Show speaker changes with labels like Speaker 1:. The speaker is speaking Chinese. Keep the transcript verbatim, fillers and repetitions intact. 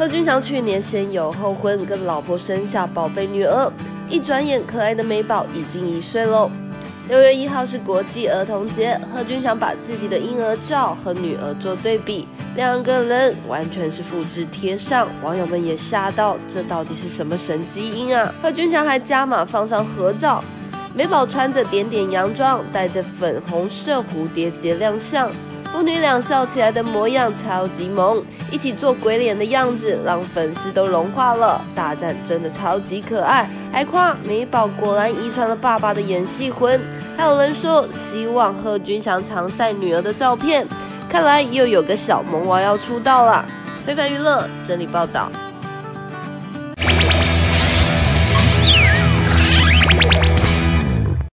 Speaker 1: 君祥去年先有后婚，跟老婆生下宝贝女儿，一转眼可爱的美宝已经一岁喽。六月一号是国际儿童节，贺军翔把自己的婴儿照和女儿做对比，两个人完全是复制贴上，网友们也吓到，这到底是什么神基因啊？贺军翔还加码放上合照，美宝穿着点点洋装，戴着粉红色蝴蝶结亮相。父女俩笑起来的模样超级萌，一起做鬼脸的样子让粉丝都融化了。大赞真的超级可爱，还夸美宝果然遗传了爸爸的演戏魂。还有人说希望贺军翔常晒女儿的照片，看来又有个小萌娃要出道啦。非凡娱乐整理报道。